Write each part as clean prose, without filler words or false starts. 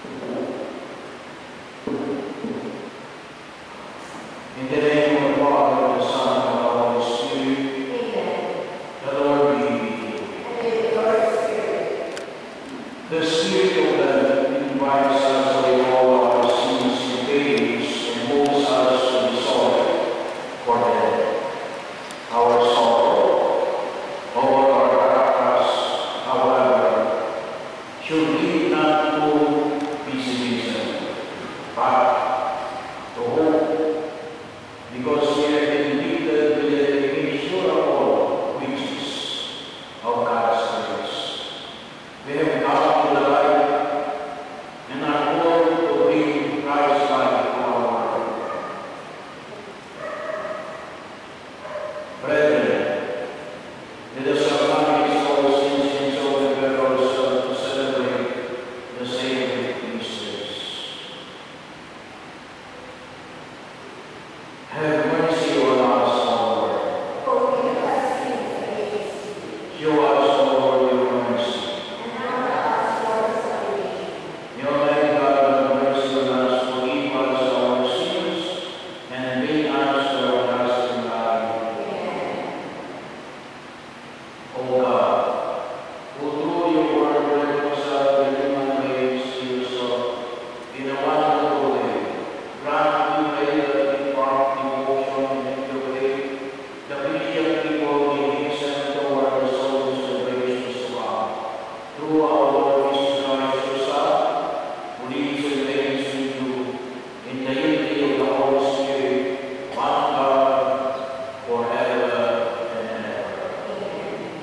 In the name of the Father, the Son, and the Holy Spirit. Amen. The Lord be with you. And with your spirit. The Spirit of God invites us away all our sins and failures and moves us to be sorry for them. Our sorrow over our past, however, should lead not to pessimism, but to hope, because we have been gifted with the incurable riches of God's grace. We have come to the light and are called to bring Christ's light to our world. Brethren, let us acknowledge our sins and so prepare ourselves to celebrate the sacred mysteries. Have mercy on us, O Lord. Forgive us sins against you. Show us, O Lord, your mercy. And honor us your salvation. May Almighty God have mercy on us, forgive us our sins, and bring us to everlasting life. Amen. O God, who through your word reconciled the human race to yourself in a wonderful way, grant, we pray, that in part devotion and your faith, the Christian people may hasten toward the soul celebrations to come. Through our Lord Jesus Christ, your Son, who lives and reigns with you in the unity of the Holy Spirit, one God, forever and ever. Amen.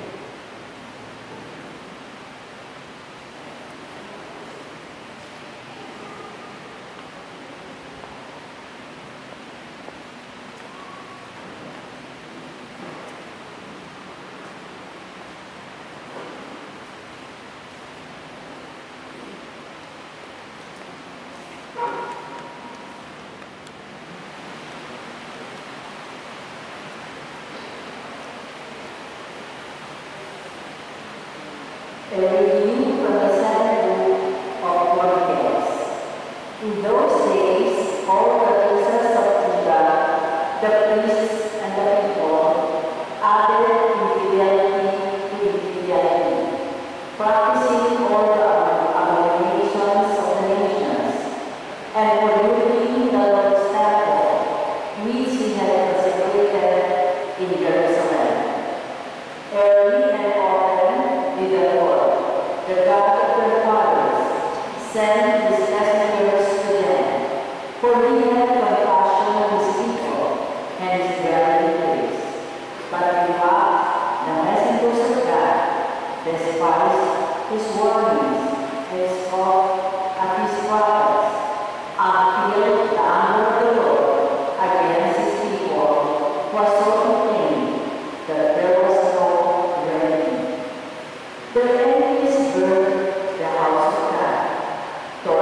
A reading from the second book of Chronicles. In those days, all the princes of Judah, the priests and the people, added infidelity to infidelity, practicing all the abominations of the nations, and polluting the Lord's temple, which he had consecrated in Jerusalem. Early and often did the Lord, the God of their fathers, send his messengers to them, for he had compassion on his people and his dwelling place. But in wrath, the messengers of God despised his warnings and scoffed at his prophets, until the anger of the Lord against his people was so inflamed that there was no remedy. Their enemies burned the house of God, tore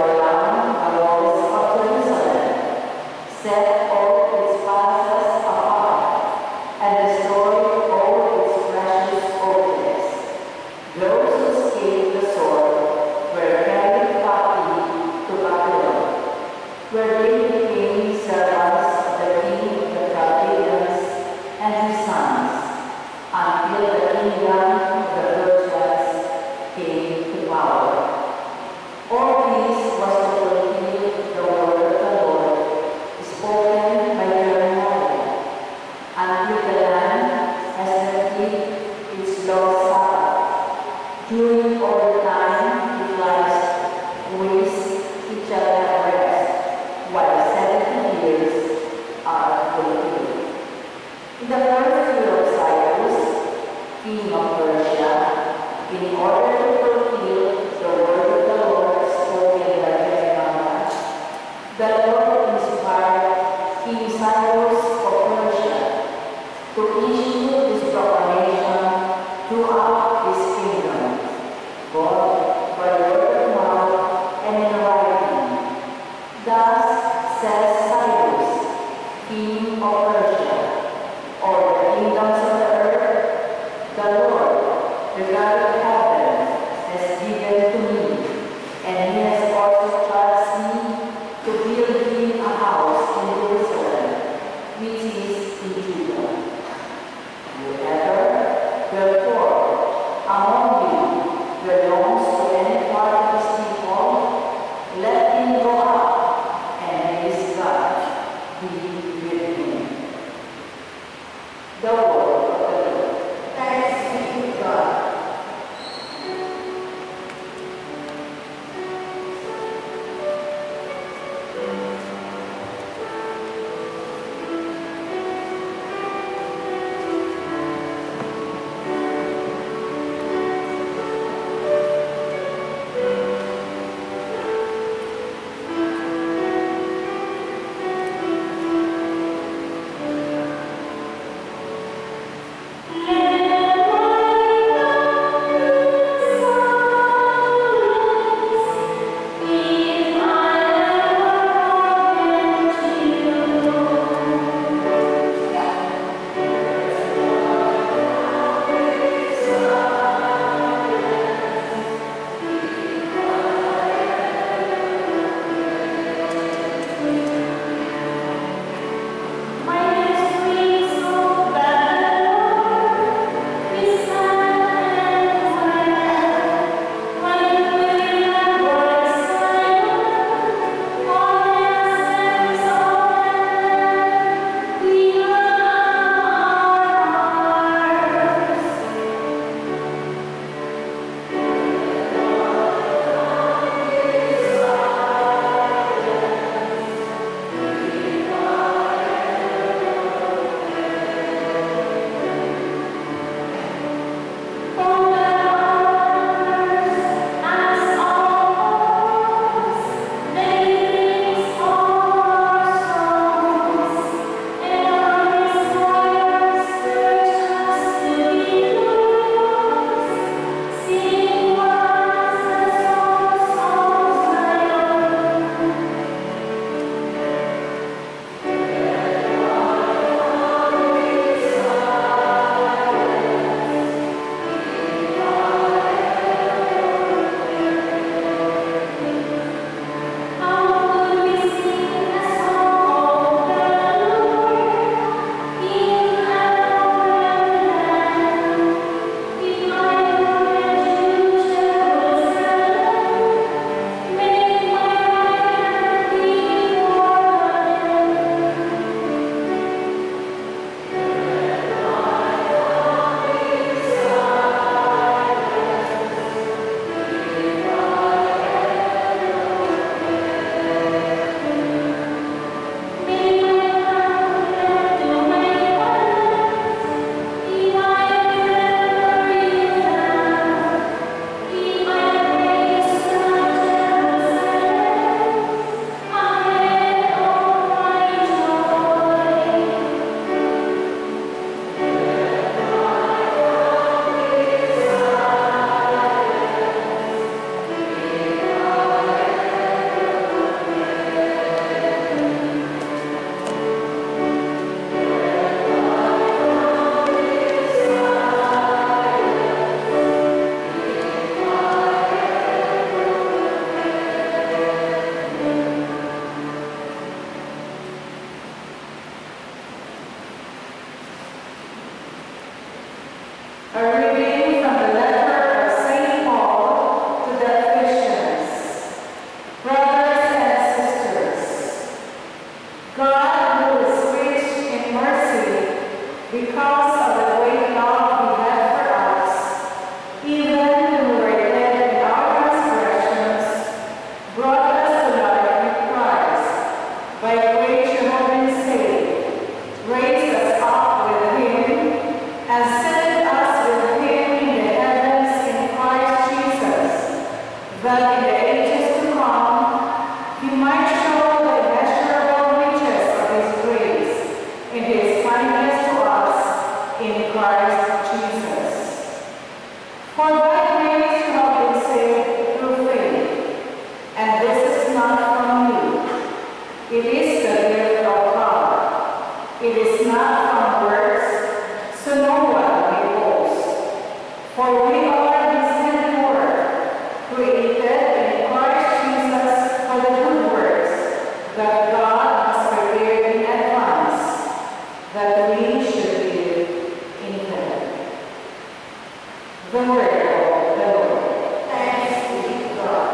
And this is not from you. It is the gift of God. It is not from works, so no one may boast. For we are His handiwork, created in Christ Jesus for the good works that God has prepared in advance, that we should live in them. The word of the Lord. Thanks be to God.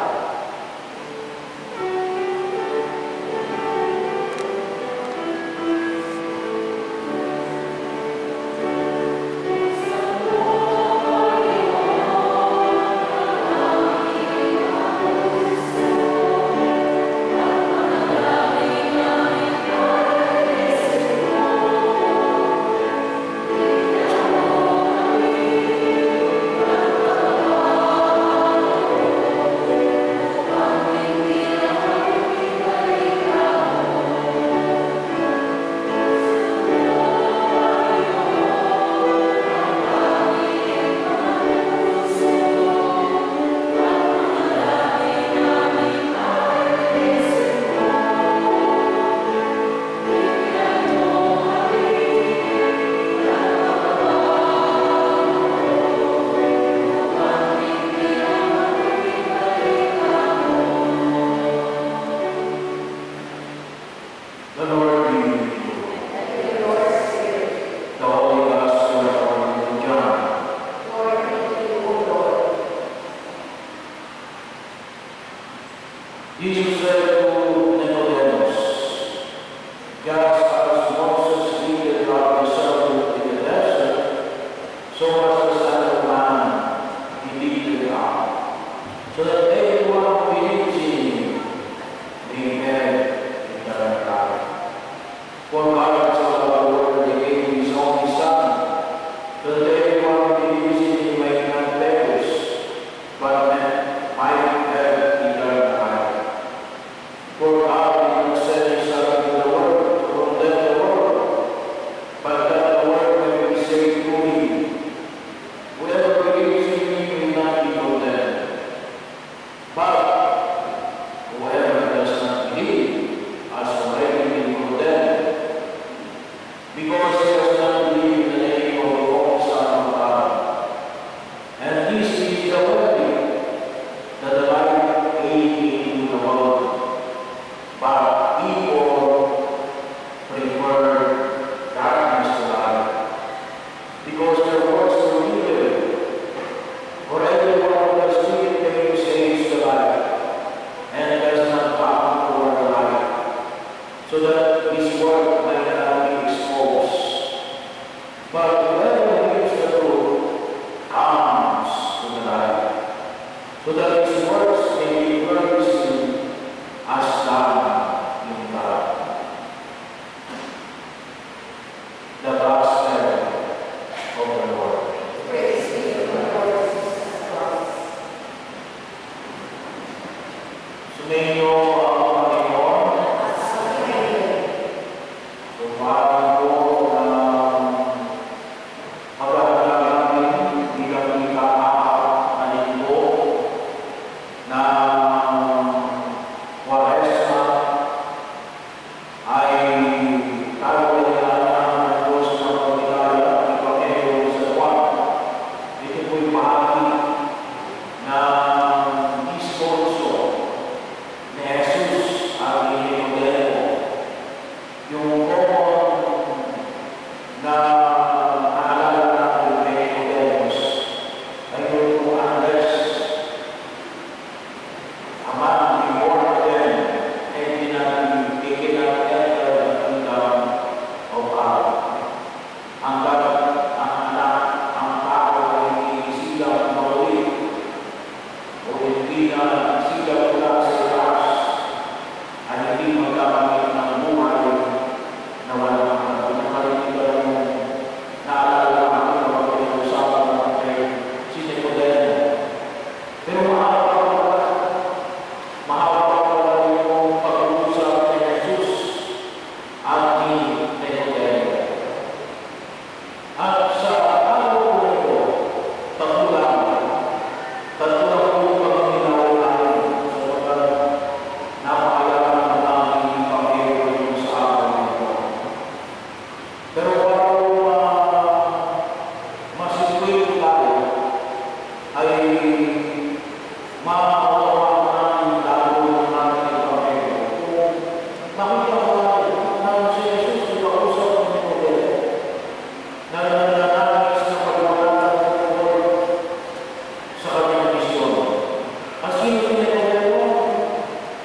Jesus said to Nicodemus, just as Moses leaded out the serpent in the desert, so was the Son of Man leaded out, so that everyone who believes in him may have eternal life. For God so loved the world that he gave his only Son, so that everyone who believes in him may not perish, but might have eternal life. For God did not send his Son into the world to condemn the world, but that the world may be saved through him. Whoever believes in him will not be condemned. But whoever does not believe has already been condemned, because he does not believe in the name of the only Son of God. And this is the verdict, that the light came into the world, but people preferred darkness to light, because their works were evil. For everyone who does evil things hates the light, and does not come toward the light, so that his work might not be exposed. But whoever hears the truth comes to the light, so that his works may be praised as done in God. The Gospel of the Lord. Praise be to the Lord Jesus Christ. Sumainyo ang Panginoon. Sumain ko ng pagkakalamin bilang ikaanin ko ng Kwaresma ay kawalayan ng Diyos ng pagkikaya at ipangelo sa Juan. Ito po'y bahagi ng diskurso ni Jesus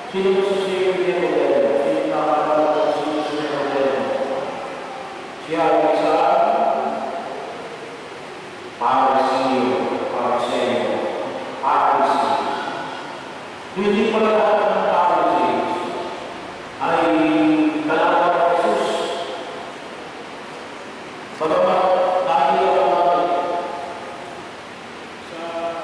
Sino si Nicodemo? Sino nakakala si Nicodemo? Siya ay isang Pariseo. Hindi pala lahat ng Pharisees ay kalaban ng Jesus. Bagamat nakikita natin sa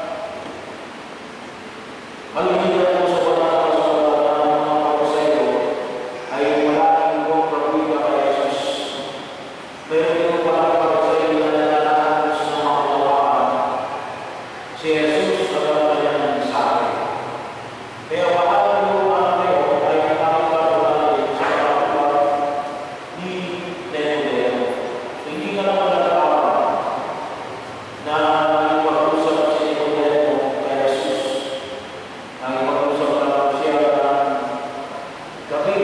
halihila mo sa banal sa mga Pariseo ay wala nang ibang pagwila kay Jesus. Pero yung pala Pariseo na nalalaman sa mga kalawaan, si Jesus talaga kanyang mensahe. Kaya mahal yung ngayon ay nakakita natin sa kapatid ni Nicodemo. Hindi ka naman nagkakaroon na ipag-usap si Nicodemo kay Jesus. Ipag-usap na siya ng gabi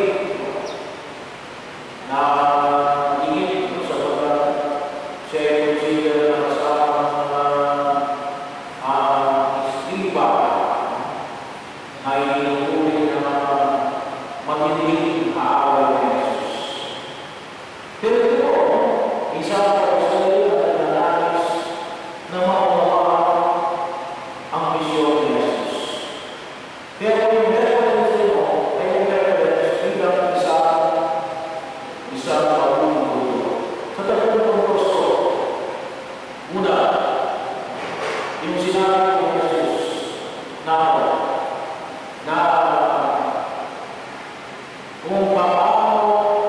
na tingin sa mga siya yung siya na kasama istiba ay inuuli na magiging aaway ni Jesus. Pero ito, isang Pariseo na nanalis na maunawaan ang misyon ni Jesus. Kaya kung yung reference nito, ay yung reference bilang isang pagbubuto. Sa tatlong pagbusto, una, yung sinabi ni Jesus na kung paano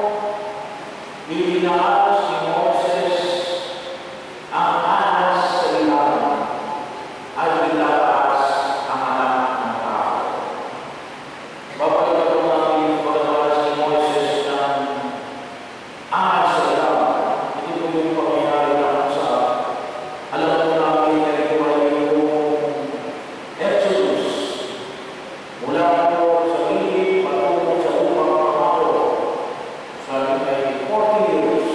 ilinaas ni Moses ang anas sa ilalim ay ilalaas ang anak ng tao. Babalikan namin yung paglalas ni Moses ng anas sa ilalim. Ito po yung pangyayari naman sa alam mo namin na ito ay yung Exodus mula po sa Egypt patungo sa upang pangako sa ay 40 years.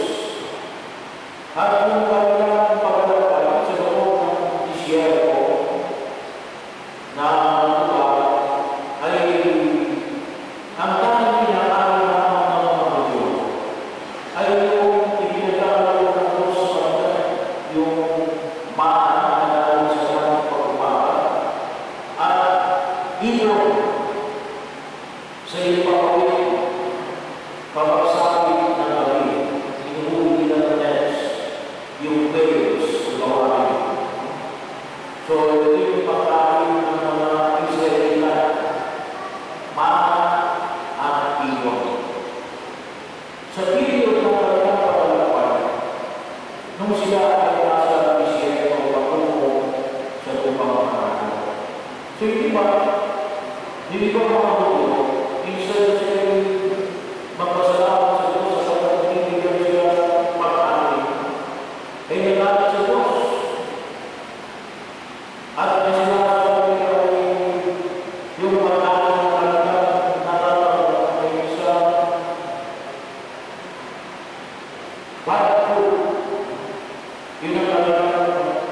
At kung kailangan paglalakad sa loob ng disyerto na lugar ay ang tanging pinakain naman ng mga Hudyo ay yung ipinagkakaroon ng Diyos sa yung mana na sa kanyang pag-umaga at ilong sa ipapawin pagsapit ng gabi, inuhuli nila ng nets, yung veils kung gawain. So, ito yung pagkain ng mga Israelita, mana at ilong. Sa period ng kanilang paglalakbay, nung sila ay nasa disyerto patungo sa upang pangako. So, hindi ba mga Hudyo, instead sila magpasalamat sa Diyos sa pagpapinigyan sila pag-aari, ay nagalit sa Diyos. At may sinasabi ay yung pag-aari ng kanilang nararamdaman ay isa bad food. Yun ang kanilang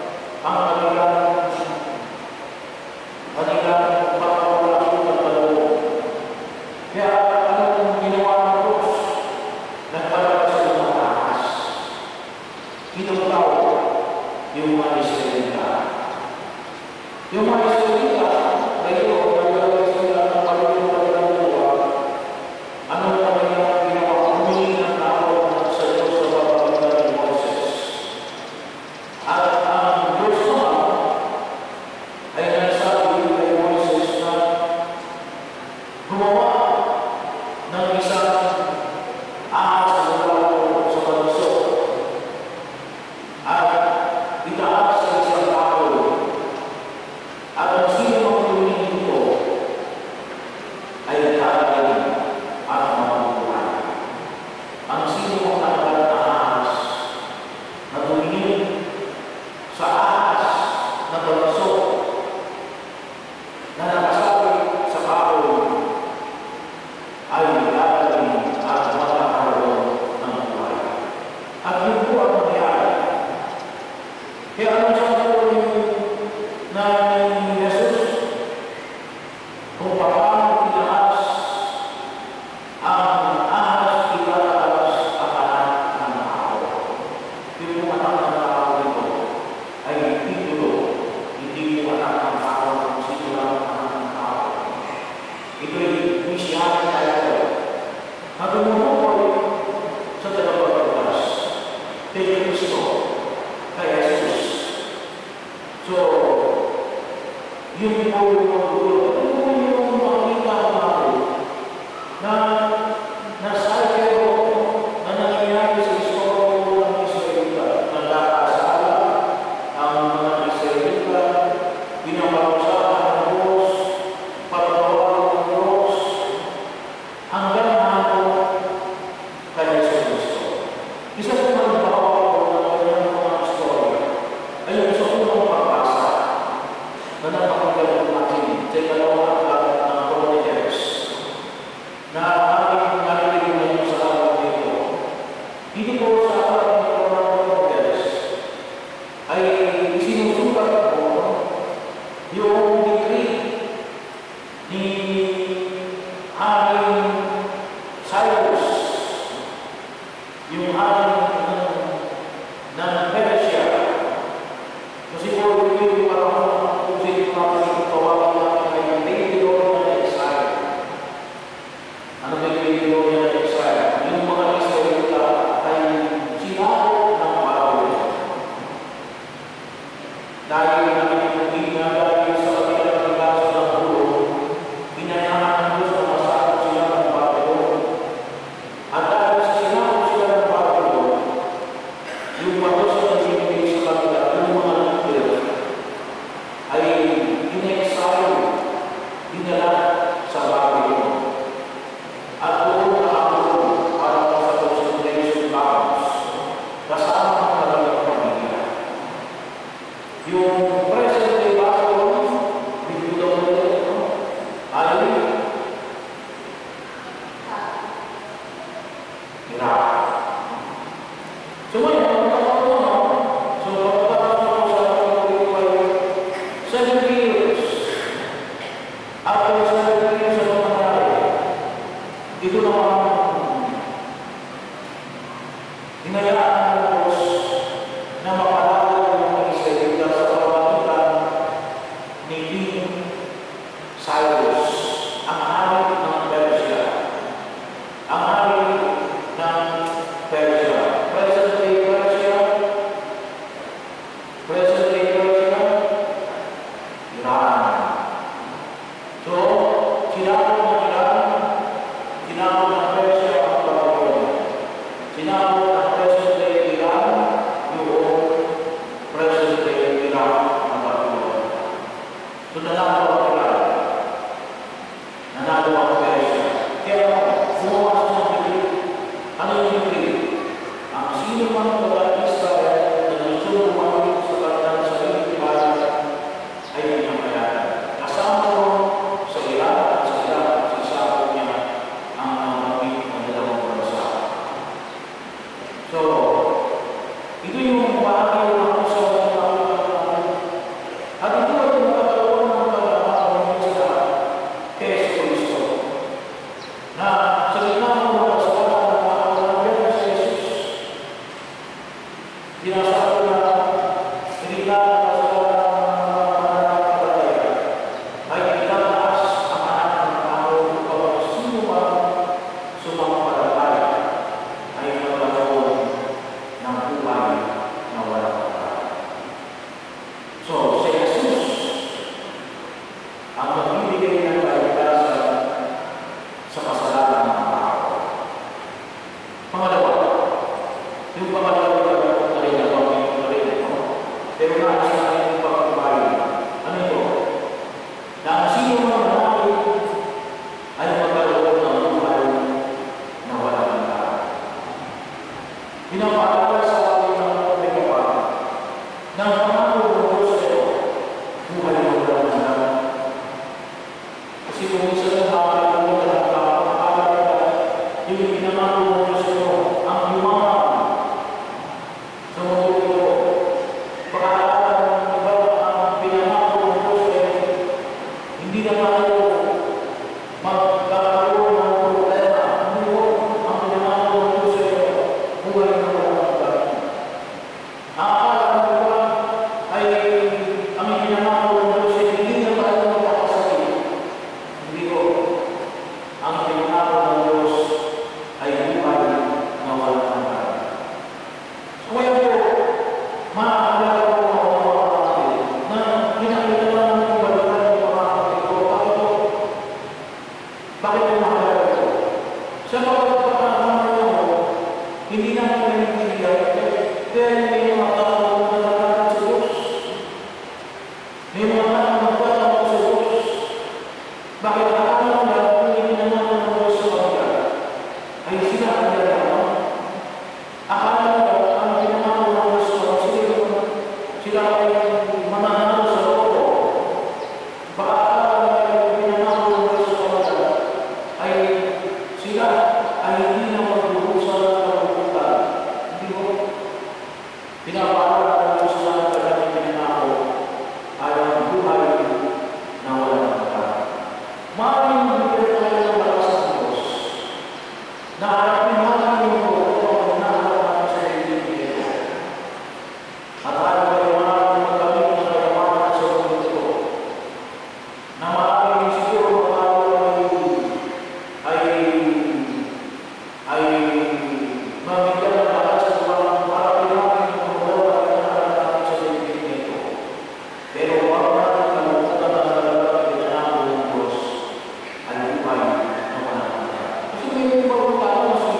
pagkakawala ng dalawa. Kaya anong ginawa ng Diyos? Nagkaroon sa mga ahas. Kinutaw yung mga Israelita. Yung mga Israelita, ngayon, nagkaroon sila ng pagkakulang ng dalawa. Anong kanilang ginawa? Humingi ng tao sa Diyos sa pagkakulang ni Moses. At ang Diyos naman ay nagsabi kay Moses na gumawa ng isang ahas na tao sa palusok at itaas sa isang tao at ang sino ang tumingin dito ay nagkakaroon at mabubuhay. Ang sino ang nakaroon na ahas na tumingin sa ahas na palusok na nakasabi sa kahoy Mesiyanis tayo. At tumutukoy sa tagapagligtas kay Kristo, kay Jesus. So, yun po yung magulog. Ito po yung makikita natin na nasayro na nangyayari sa istorya ng Israelita. Nagkakasala ang mga Israelita, pinaparusahan ng Diyos, patawaran ng Diyos, hanggang hapon kay Kristo. Isa po ng bawal ng kanyang mga istorya ay yung sa unang pagbasa na napakagaling natin sa ikalawang aklat ng Chronicles na aking narinig ngayon sa araw nito. Dito po sa aklat ng Chronicles ay isinusulat po yung decree ni Haring Cyrus, yung haring ng Persia. Kasi po yung parang kung sino natin tawagin natin ay Babylonian na exile. Ano ba yung Babylonian na exile? Yung mga Israelita ay sinako ng Pharaoh. Dahil dahil sa kanilang pagkasa ng ulo, pinayaan ng Diyos na masakot sila ng Babylon. At dahil sa sinako sila ng Babylon, yung Diyos na sinibig sa kanila, yung mga leader, ay in-exile, dinala sa Babylon. At doon nakakulong para sa concentration camps, kasama ang kanilang pamilya. Yung present day Babylon, review daw nila ito, ay Iraq. So ngayon, ang tawag mo, so pagkatapos mo sa 70 years, after 70 years na nangyari, ito naman, hinayaan ng Diyos na mapalala ng mga Israelita sa pamamagitan ni King Cyrus, ang hari ng Persia. Ang hari ng Persia. Present day Persia, Iran. So, sinako ng Iran, sinako ng Persia ang Babylon. Sinako ng present day Iran, yung present day Iran ang Babylon. So, nanalo ang Iran. Nanalo ang Persia. Kaya, bumawas ng decree. Ano yung decree? Ang sino mang taga-Israel na gusto lumamig sa kanilang sariling bayan ay pinapayagan. Kasama mo sa Iran at sa Iran at sa isakot niya ang mamamig ng dalawang bansa. So, ito yung bahagi ng sa at ito ay yung pagkaroon ng pagkakataon sa kay Kristo. yung mahalaga ito? Sa pagkakamayan mo, hindi naman nangyayari. Kaya may mga tao na nagkakaroon sa Diyos. May mga tao na nagkakaroon sa Diyos. Bakit akala na kung hindi naman ng Diyos sa kanila, ay sila ang nagkakaroon? Akala na ang pinamahal ng Diyos sa kanila, sila ay mananalo sa loob. Baka ang pinamahal ng Diyos sa kanila, ay sila ay hindi na magbubusan ng kabubutan. Hindi mo pinapaalala ng Diyos na ang kanyang pinanako ay ang buhay na walang hanggan. Maraming magbibigay tayo ng malakas ng Diyos na harapin natin yung ito ang hinaharap natin sa daigdig ito. At tayo ay maraming magkamit ng kayamanan sa mundo ito na maraming siguro ay mabigyan ng lakas sa mga marami namin ng mga at hinaharap natin sa daigdig ito. Pero wag natin kalimutan na talaga pinanako ng Diyos ay buhay na walang hanggan. Kasi may mga tao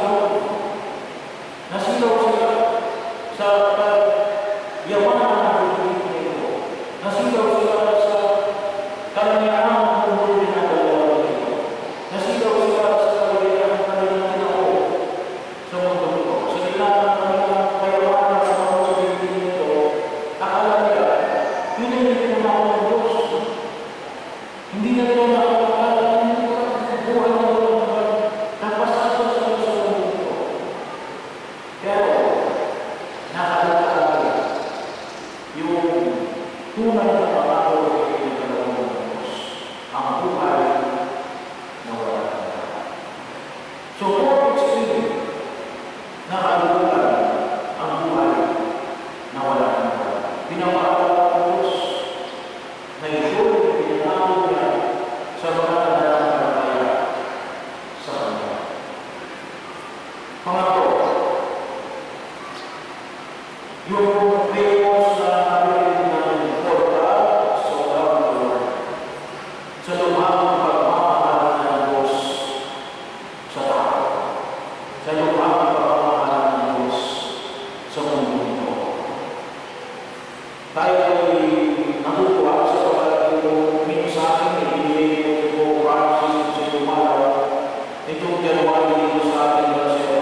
na silaw sila sa yamanan ng daigdig ito. Nasilaw sila sa kalangyaan ng mundo na dalawa ito. Nasilaw sila sa kalangyaan ng kanilang tinako sa mundo ito. Sa gitna ng kanilang kayamanan sa mga daigdig ito, akala nila, yun ay hindi pinanako ng Diyos. Hindi na nila nakakakala ng buhay na walang hanggan. Napasasa sa mundo ito. Pero, nakakala yung tunay na pangako ay pinagkaloob ng Diyos, ang buhay na walang hanggan. So, for extreme, nakalimutan ang buhay na walang hanggan. Pinapaalala ng Diyos na ito ay pinanako niya sa mga nananampalataya sa Kanya. Pangatlo, yung famous na narinig ng porta sa Lord sa lumang pagmamahal ng Diyos sa tao, sa lumang pagmamahal ng Diyos sa mundo ito. Tayo ay natutuwa sa pagkakito minsan ibigay ko Francis sa lumalaw itong January dito sa ating Brazil.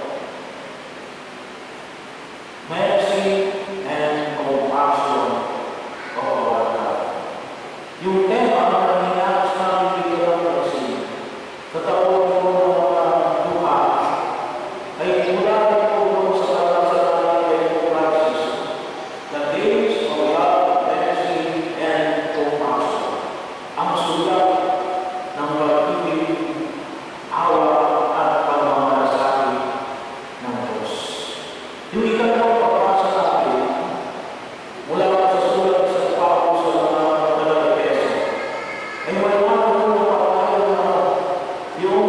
Mercy and compassion of our God. Yung tema na hinakas namin dito ng Brazil sa taon ng mga duha ay mula ito sa kasalangan ng Francis, the days of love, mercy, and compassion. Ang sulat ng pag-ibig, awa, at pagmamalasakit ng Diyos. Yung ikalawang pagbasa natin mula sa sulat sa Pao sa mga Galatians ay wala na pagpapahal na yung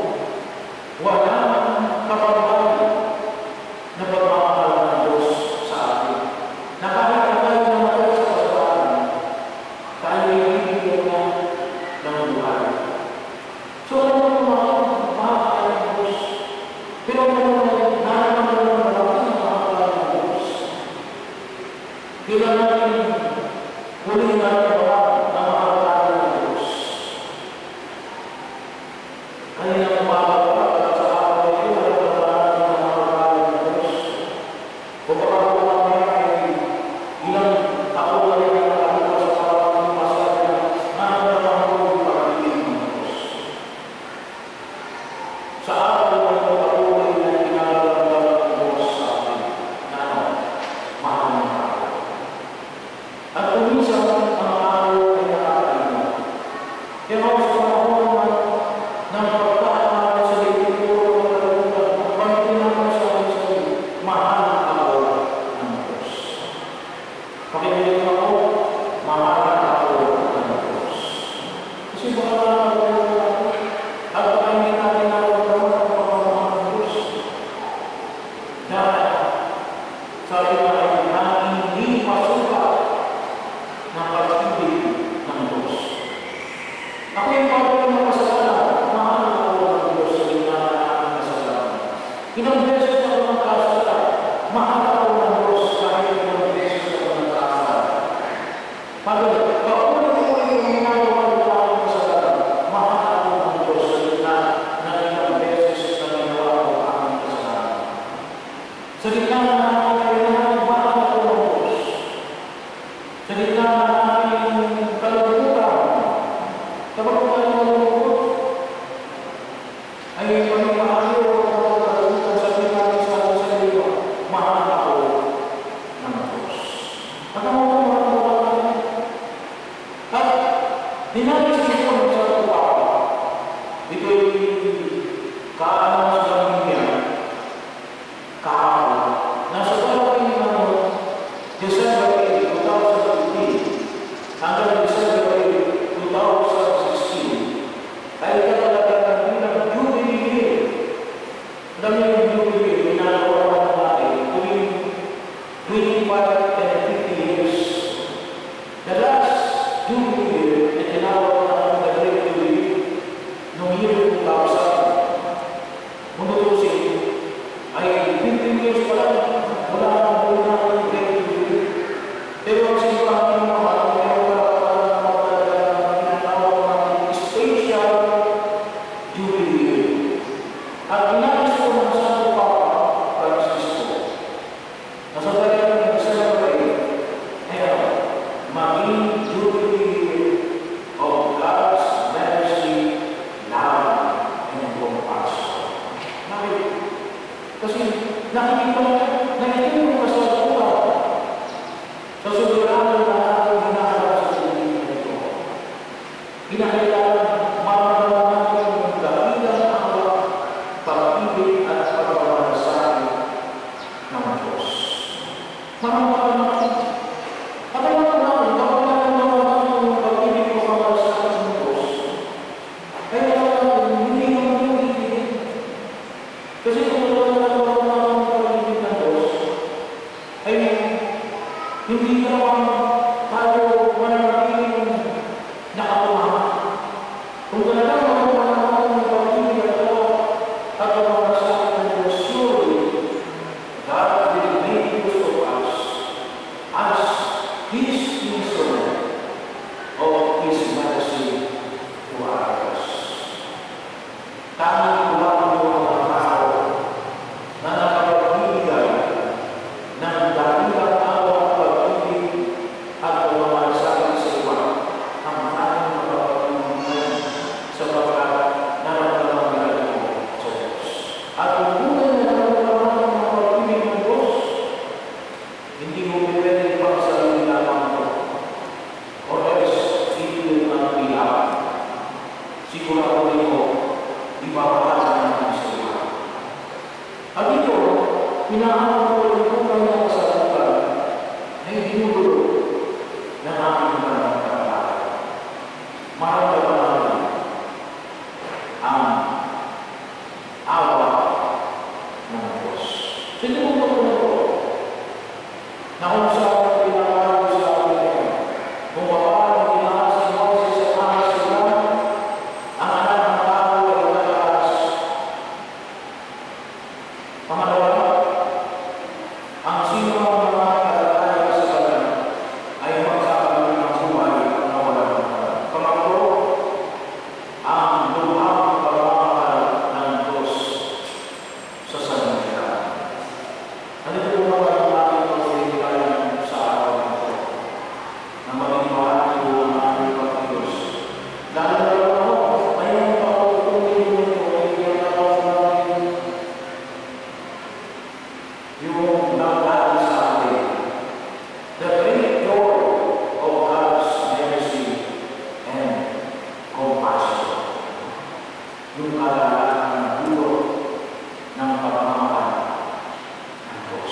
walang kapagmahal na pagmamahal ng Diyos sa atin. Na kahit na tayo namatay sa kasalanan, tayo ay bibigyan niya ng buhay. So, ano yung mga mahal ng Diyos? Pero nararamdaman naman natin ang mahal ng Diyos. Kailan natin huli natin ang mahal ng Diyos. Kanina umaga pa, sa araw ito, nararamdaman natin ang mahal ng Diyos. O baka po mamaya ay ilang taon na rin ang nakalipas sa parang masaya na nararamdaman ko yung pag-ibig ng Diyos. Sa araw na ito, patuloy na pinararamdaman ng Diyos sa atin na mahal ng tao. At kung minsan ang araw ay nakakaima. Kaya ako sa panahon ng pagtahan sa daigdig ko ng kalungkutan, pamitin naman sa akin sa mahal ako ng Diyos. Pakinig ako, mahal ako ng Diyos. Kasi baka at pakainin natin na huwag naman ang kaano sa pamilya, kahapon, nasa barangay ng December 8, 2015, hanggang December 8, 2016, ay talaga bilang Jubilee Year. Alam niyo yung Jubilee Year, ginagawa natin tuwing 25 and 50 years. The last Jubilee Year na tinawag natin the Great Jubilee noong year 2000. Kung tutusin, ay 15 years pa lang, wala nang buo na yung Great Jubilee. Pero ang sinuha ng mga special Jubilee Year. At inayos ko ng Santo Papa Francisco na sa tayo ng December 8 ay maging Jubilee Year of God's mercy, love, and compassion. Kasi nakikita mo ka sa buwan sa soberano na ating hinaharap sa Pilipinas ito. Kinakailangan maramdaman natin yung dakilang awa, pag-ibig at pagmamalasakit ng Diyos. Maramdaman natin. Kapalaman natin, kapalaman natin yung pag-ibig o pagmamalasakit ng Diyos. Kaya natin, hindi naman yung ibigin. Kasi kung wala naman ang pag-ibig ng Diyos, ay hindi naman tayo mananatiling nakatumahan. Kung talagang mawawala ng pag-ibig at pagmamalasakit ng Diyos, surely God will make use of us as His instrument of His mercy to others. Tanging kulang yung mga tao na nakapagbibigay ng dakilang awa at pag-ibig at pagmamalasakit sa iba ang ating mapapagmamahay sapagkat nararamdaman nila ito sa Diyos. At kung tunay na nararamdaman ng mga pag-ibig ng Diyos, hindi mo pwede pang sarili lamang ito. Or else, hindi mo ang pilahan. Sigurado nito, ibabahala natin sa iba. At ito, pinahangin ko yung tunay na kasagutan na hinudulo ng aking pananampalataya. Maramdaman natin ang awa ng Diyos. Sinubukan ko na ito na kung saan pinakaroon sa akin ito, kung paano ginawa si Moses at ang sila, ang anak ng tao ay nataas. Pangalawa, ang sino ang mga kalataya sa kanya ay magkakaroon ng buhay na walang hanggan. Pangatlo, ang lubhang pagmamahal ng Diyos sa sanlibutan. Nandito po naman ang ating pagkakaroon sa araw na ito na maging bahagi po ang ating pag-Diyos. Lalo na ako, mayroon pa ako tutunin mo ito ay tinatawag natin yung nagdaan sa atin. The great joy of God's mercy and compassion. Yung kalalakan ng dulot ng pagmamahal ng Diyos.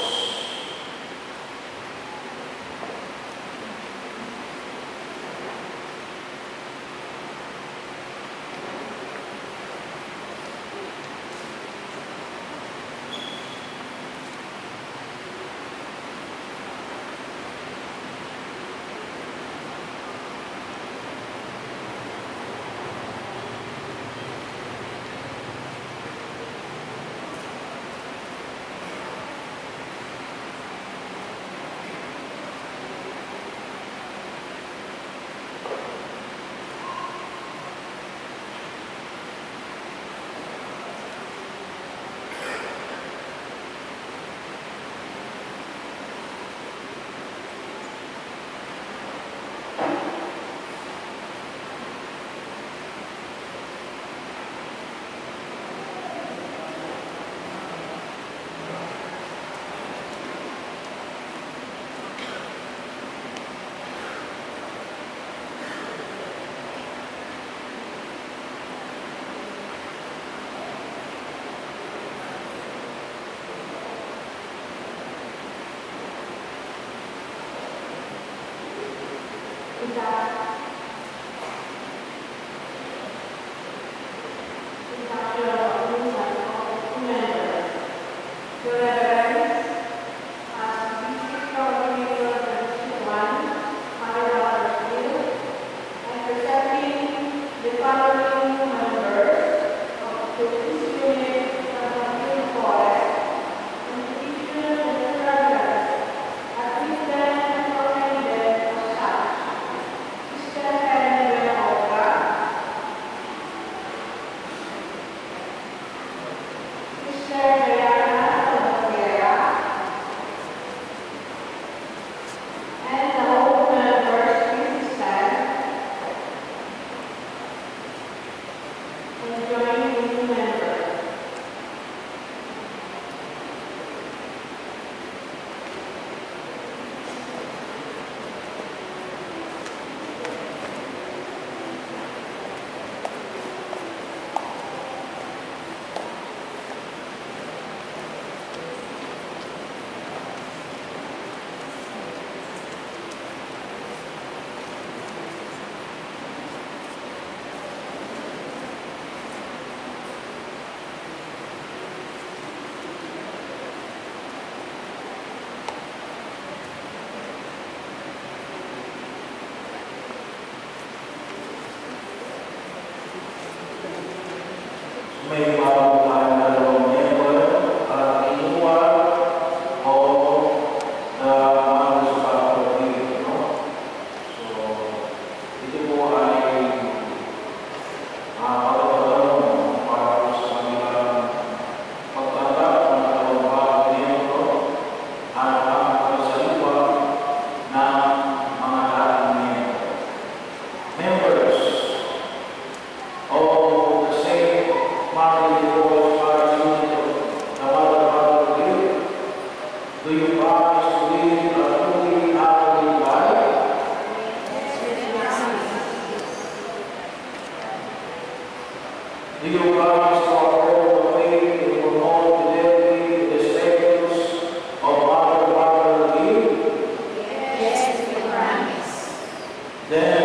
May mabubuhay na dalawang member at inuwa o mga sa pagpapagod, no? So, ito po ay pagpapagod para sa kanilang pagtanggap ng dalawang bagong membro at ang pagsaliwa ng mga dating member. Members of the same family divorce marriage unit of the Mother Father League, do you promise to live a truly happily life? Do you promise to uphold the faith and promote fidelity the status of Mother Father League? Yes, we promise. Then